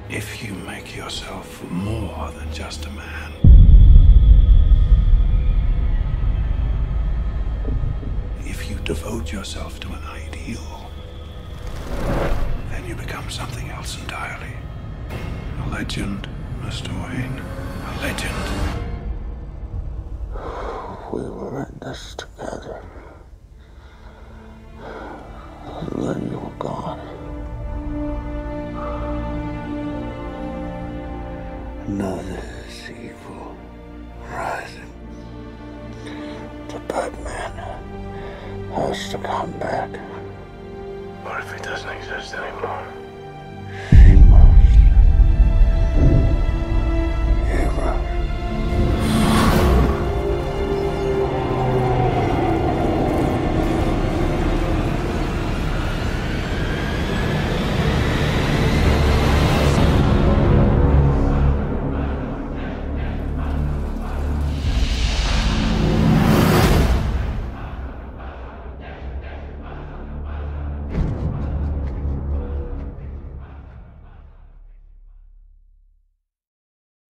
If you make yourself more than just a man, if you devote yourself to an ideal, then you become something else entirely. A legend, Mr. Wayne. A legend. We were in this together. And then you were gone. Now this evil rising. The Batman has to come back. What if he doesn't exist anymore?